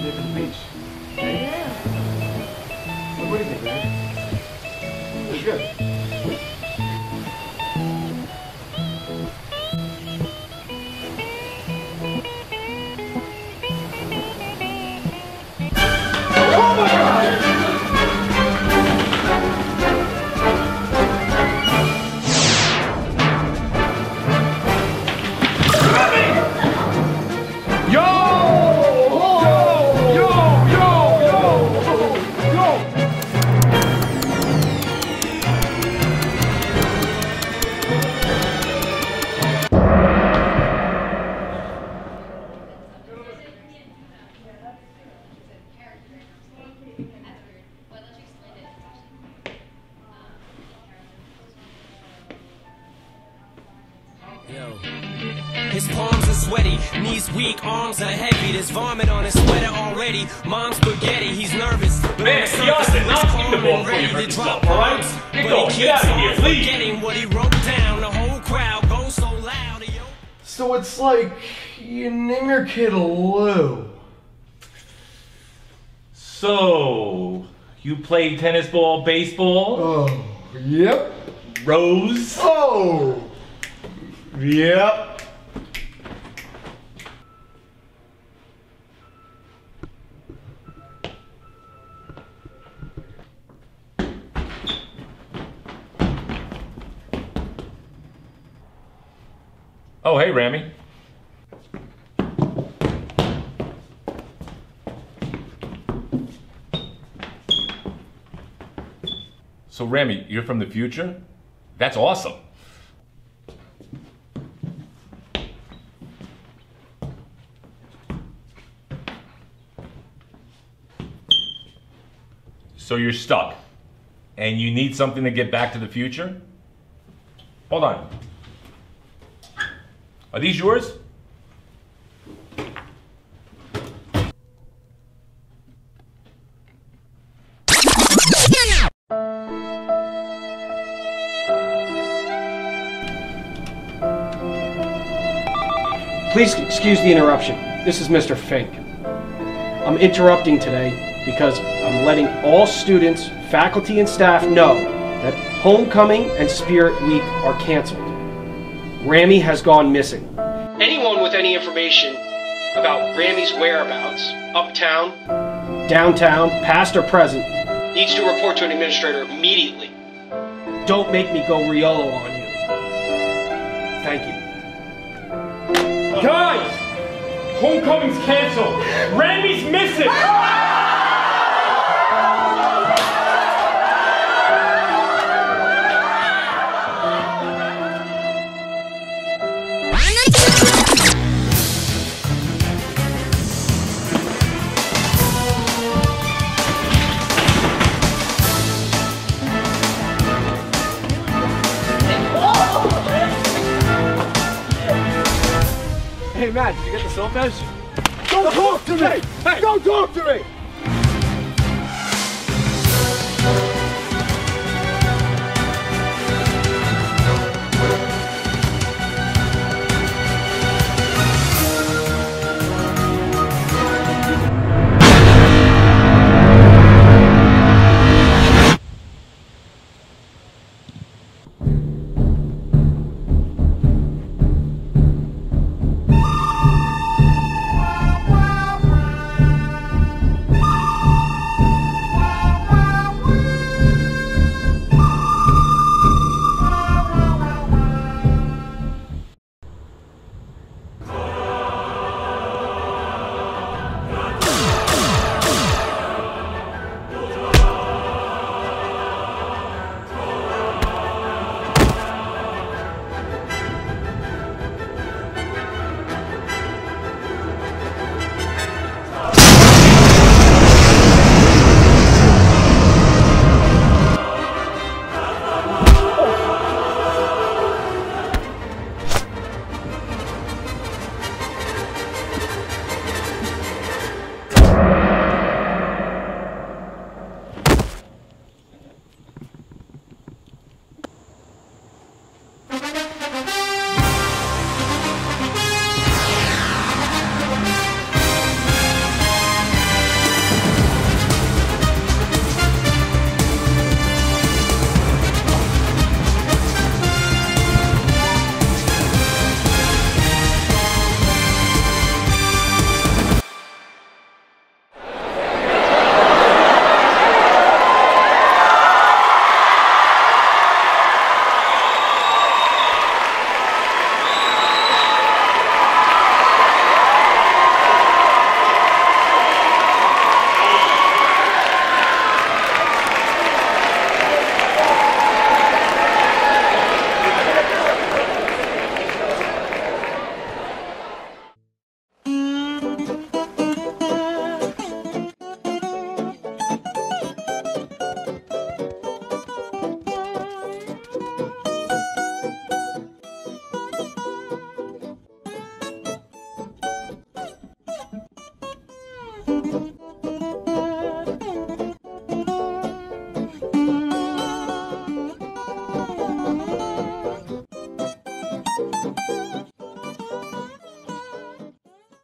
day for the beach. Hey? Yeah. What do you think, man? It's good. Oh my God! His palms are sweaty, knees weak, arms are heavy. There's vomit on his sweater already. Mom's spaghetti, he's nervous. Man, he ought to not keep the ball before you hurt yourself, alright? Get going, get out of here, leave! Forgetting what he wrote down, the whole crowd goes so loud. So it's like you name your kid Lou. So, you play tennis ball, baseball? Oh, yep. Rose? Oh, yep. Oh, hey, Rammy. So, Rammy, you're from the future? That's awesome. So you're stuck, and you need something to get back to the future? Hold on. Are these yours? Please excuse the interruption. This is Mr. Fink. I'm interrupting today because I'm letting all students, faculty, and staff know that Homecoming and Spirit Week are canceled. Rammy has gone missing. Anyone with any information about Rammy's whereabouts, uptown, downtown, past or present, needs to report to an administrator immediately. Don't make me go Riolo on you. Thank you. Guys! Homecoming's canceled! Rammy's missing! Hey, Matt, did you get the self-edge? Don't talk to me! Hey. Don't talk to me! Bye.